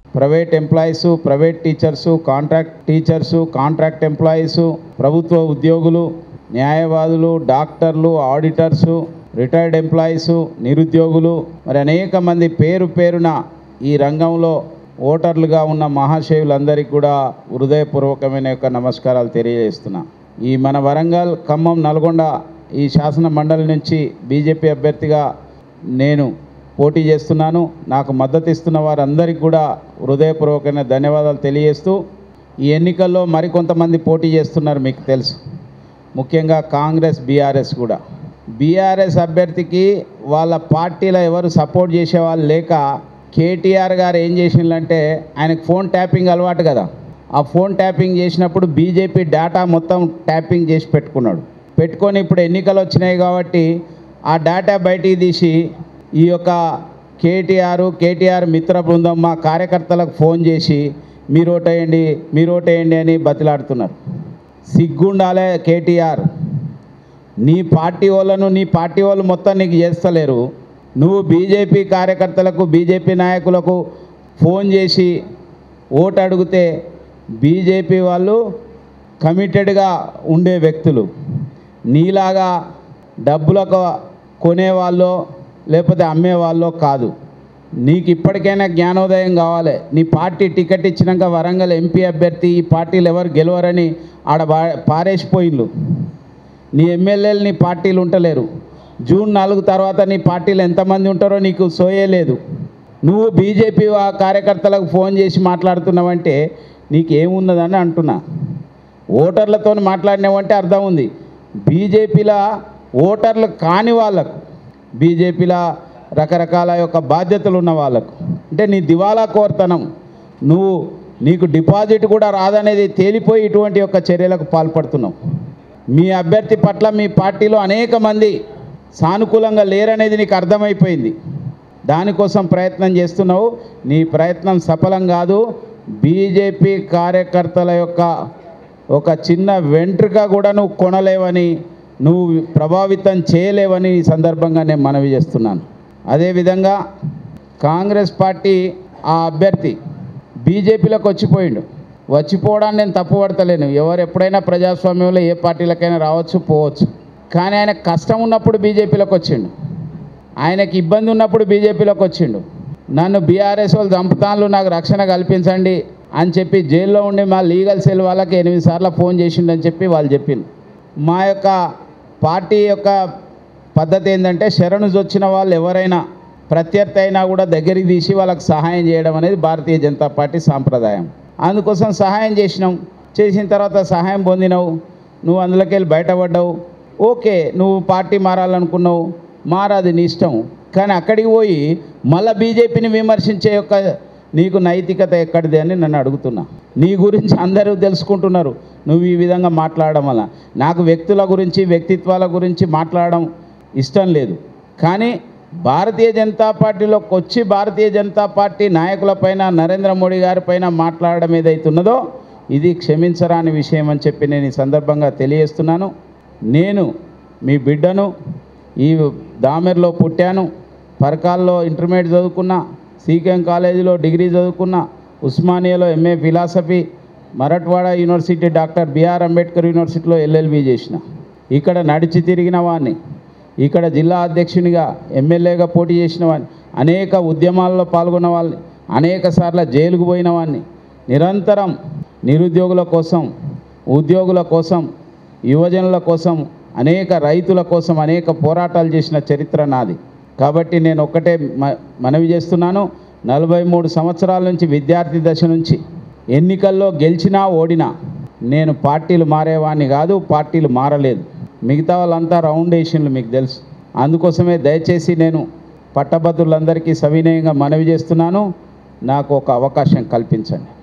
Private employees, private teachers, contract teachers, contract employees, ప్రభుత్వ ఉద్యోగులు, న్యాయవాదులు, డాక్టర్లు, ఆడిటర్సు, రిటైర్డ్ ఎంప్లాయీసు, నిరుద్యోగులు, మరి అనేక మంది పేరు పేరున ఈ రంగంలో ఓటర్లుగా ఉన్న మహాశయులందరికీ కూడా హృదయపూర్వకమైన యొక్క నమస్కారాలు తెలియజేస్తున్నా. ఈ మన వరంగల్, ఖమ్మం, నల్గొండ ఈ శాసన మండలి నుంచి బీజేపీ అభ్యర్థిగా నేను పోటీ చేస్తున్నాను. నాకు మద్దతు ఇస్తున్న వారందరికీ కూడా హృదయపూర్వకమైన ధన్యవాదాలు తెలియజేస్తూ, ఈ ఎన్నికల్లో మరికొంతమంది పోటీ చేస్తున్నారు, మీకు తెలుసు. ముఖ్యంగా కాంగ్రెస్, బీఆర్ఎస్ కూడా. బీఆర్ఎస్ అభ్యర్థికి వాళ్ళ పార్టీలో ఎవరు సపోర్ట్ చేసేవాళ్ళు లేక కేటీఆర్ గారు ఏం చేసిందంటే, ఆయనకు ఫోన్ ట్యాపింగ్ అలవాటు కదా, ఆ ఫోన్ ట్యాపింగ్ చేసినప్పుడు బీజేపీ డేటా మొత్తం ట్యాపింగ్ చేసి పెట్టుకొని ఇప్పుడు ఎన్నికలు వచ్చినాయి కాబట్టి ఆ డేటా బయటికి తీసి ఈ యొక్క కేటీఆర్ మిత్ర బృందం మా కార్యకర్తలకు ఫోన్ చేసి మీరు ఓటేయండి అని బతిలాడుతున్నారు. సిగ్గుండాలే కేటీఆర్. నీ పార్టీ వాళ్ళు మొత్తం నీకు చేస్తలేరు. నువ్వు బీజేపీ కార్యకర్తలకు, బీజేపీ నాయకులకు ఫోన్ చేసి ఓటు అడిగితే బీజేపీ వాళ్ళు కమిటెడ్గా ఉండే వ్యక్తులు, నీలాగా డబ్బులకు కొనేవాళ్ళో లేకపోతే అమ్మేవాళ్ళో కాదు. నీకు ఇప్పటికైనా జ్ఞానోదయం కావాలి. నీ పార్టీ టికెట్ ఇచ్చినాక వరంగల్ ఎంపీ అభ్యర్థి ఈ పార్టీలు ఎవరు గెలవరని ఆడ పారేసిపోయిళ్ళు. నీ ఎమ్మెల్యేలు నీ పార్టీలు ఉంటలేరు. జూన్ 4 తర్వాత నీ పార్టీలు ఎంతమంది ఉంటారో నీకు సోయలేదు. నువ్వు బీజేపీ కార్యకర్తలకు ఫోన్ చేసి మాట్లాడుతున్నావంటే నీకేమున్నదని అంటున్నా. ఓటర్లతో మాట్లాడినావంటే అర్థం ఉంది. బీజేపీలో ఓటర్లు కాని వాళ్ళకు, బీజేపీలో రకరకాల యొక్క బాధ్యతలు ఉన్న వాళ్ళకు, అంటే నీ దివాలా కోర్తనం, నీకు డిపాజిట్ కూడా రాదనేది తేలిపోయి ఇటువంటి యొక్క చర్యలకు పాల్పడుతున్నావు. మీ అభ్యర్థి పట్ల మీ పార్టీలో అనేక మంది సానుకూలంగా లేరనేది నీకు అర్థమైపోయింది. దానికోసం ప్రయత్నం చేస్తున్నావు. నీ ప్రయత్నం సఫలం కాదు. బీజేపీ కార్యకర్తల యొక్క ఒక చిన్న వెంట్రుక కూడా నువ్వు కొనలేవని, నువ్వు ప్రభావితం చేయలేవని ఈ సందర్భంగా నేను మనవి చేస్తున్నాను. అదేవిధంగా కాంగ్రెస్ పార్టీ ఆ అభ్యర్థి బీజేపీలోకి వచ్చిపోవడాన్ని నేను తప్పుపడతలేను. ఎవరు ఎప్పుడైనా ప్రజాస్వామ్యంలో ఏ పార్టీలకైనా రావచ్చు, పోవచ్చు. కానీ ఆయన కష్టం ఉన్నప్పుడు బీజేపీలోకి వచ్చిండు, ఆయనకి ఇబ్బంది ఉన్నప్పుడు బీజేపీలోకి వచ్చిండు. నన్ను బీఆర్ఎస్ వాళ్ళు చంపుతాన్లు, నాకు రక్షణ కల్పించండి అని చెప్పి జైల్లో ఉండి మా లీగల్ సెల్ వాళ్ళకి 8 సార్లు ఫోన్ చేసిండని చెప్పి వాళ్ళు చెప్పింది. మా యొక్క పార్టీ యొక్క పద్ధతి ఏంటంటే, శరణు వచ్చిన వాళ్ళు ఎవరైనా ప్రత్యర్థి అయినా కూడా దగ్గరికి తీసి వాళ్ళకి సహాయం చేయడం అనేది భారతీయ జనతా పార్టీ సాంప్రదాయం. అందుకోసం సహాయం చేసిన తర్వాత సహాయం పొందినవు, నువ్వు అందులోకి వెళ్ళి బయటపడ్డావు. ఓకే, నువ్వు పార్టీ మారాలనుకున్నావు, మారాది నీ ఇష్టం. కానీ అక్కడికి పోయి మళ్ళీ బీజేపీని విమర్శించే యొక్క నీకు నైతికత ఎక్కడిది అని నన్ను అడుగుతున్నా. నీ గురించి అందరూ తెలుసుకుంటున్నారు నువ్వు ఈ విధంగా మాట్లాడడం వల్ల. నాకు వ్యక్తుల గురించి, వ్యక్తిత్వాల గురించి మాట్లాడడం ఇష్టం లేదు. కానీ భారతీయ జనతా పార్టీలోకి వచ్చి భారతీయ జనతా పార్టీ నాయకులపైన, నరేంద్ర మోడీ గారిపైన మాట్లాడడం ఏదైతున్నదో ఇది క్షమించరాని విషయం అని చెప్పి నేను ఈ సందర్భంగా తెలియజేస్తున్నాను. నేను మీ బిడ్డను, ఈ దామెర్లో పుట్టాను, పరకాల్లో ఇంటర్మీడియట్ చదువుకున్నా, సీకేఎం కాలేజీలో డిగ్రీ చదువుకున్నా, ఉస్మానియాలో MA philosophy, Marathwada university doctor BR Ambedkar యూనివర్సిటీలో ఎల్ఎల్బీ చేసిన. ఇక్కడ నడిచి తిరిగిన వాడిని, ఇక్కడ జిల్లా అధ్యక్షునిగా, ఎమ్మెల్యేగా పోటీ చేసిన వాడిని, అనేక ఉద్యమాల్లో పాల్గొన్న వాళ్ళని, అనేక సార్లు జైలుకు పోయిన వాడిని, నిరంతరం నిరుద్యోగుల కోసం, ఉద్యోగుల కోసం, యువజనుల కోసం, అనేక రైతుల కోసం అనేక పోరాటాలు చేసిన చరిత్ర నాది. కాబట్టి నేను ఒక్కటే మనవి చేస్తున్నాను, 43 సంవత్సరాల నుంచి, విద్యార్థి దశ నుంచి ఎన్నికల్లో గెలిచినా ఓడినా నేను పార్టీలు మారేవాడిని కాదు, పార్టీలు మారలేదు. మిగతా వాళ్ళంతా రౌండ్ వేషన్లు మీకు తెలుసు. అందుకోసమే దయచేసి నేను పట్టభద్రులందరికీ సవినయంగా మనవి చేస్తున్నాను, నాకు ఒక అవకాశం కల్పించండి.